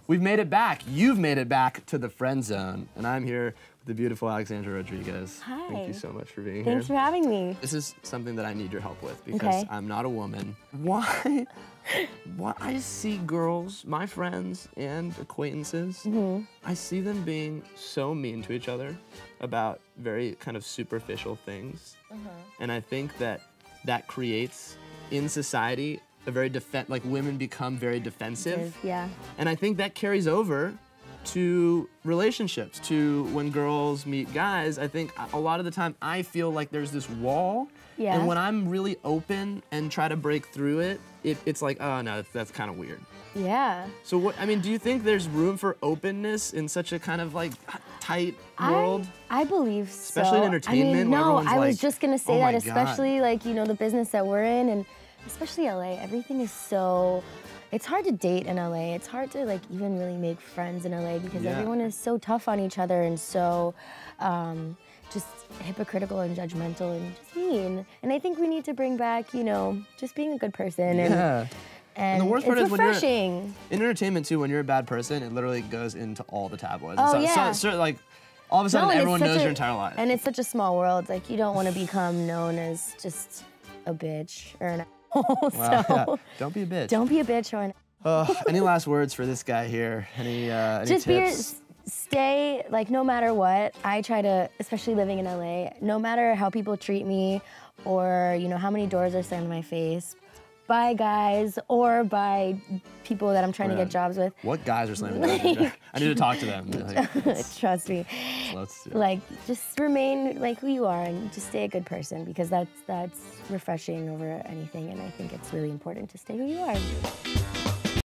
we've made it back. You've made it back to the friend zone, and I'm here with the beautiful Alexandra Rodriguez. Hi. Thank you so much for being here. Thanks for having me. This is something that I need your help with because I'm not a woman. Why I see girls, my friends and acquaintances, I see them being so mean to each other about very kind of superficial things. And I think that creates in society a very like women become very defensive. Yeah. And I think that carries over to relationships, to when girls meet guys. I think a lot of the time I feel like there's this wall, and when I'm really open and try to break through it, it's like, oh no, that's kind of weird. Yeah. So what, I mean, do you think there's room for openness in such a kind of like tight world? I believe so. Especially in entertainment. I mean, where no, everyone's I was like, just gonna say oh that, my especially God. like, you know, the business that we're in, and especially LA, everything is so, it's hard to date in LA. It's hard to like even really make friends in LA because everyone is so tough on each other and so just hypocritical and judgmental and just mean. And I think we need to bring back, you know, just being a good person. And the worst part it's is when you're refreshing. in entertainment too, when you're a bad person, it literally goes into all the tabloids. Oh, so, yeah. So, like, all of a sudden and everyone it's such knows your entire life. And it's such a small world. Like, you don't want to become known as just a bitch or an asshole. Wow, So yeah. Don't be a bitch. don't be a bitch or an Any last words for this guy here? Any just tips? stay, like, no matter what. I try to, especially living in LA, no matter how people treat me or, you know, how many doors are slammed in my face, by guys or by people that I'm trying to get jobs with. What guys are slamming doors? I need to talk to them. Like, Trust me. Like, just remain like who you are and just stay a good person because that's refreshing over anything, and I think it's really important to stay who you are.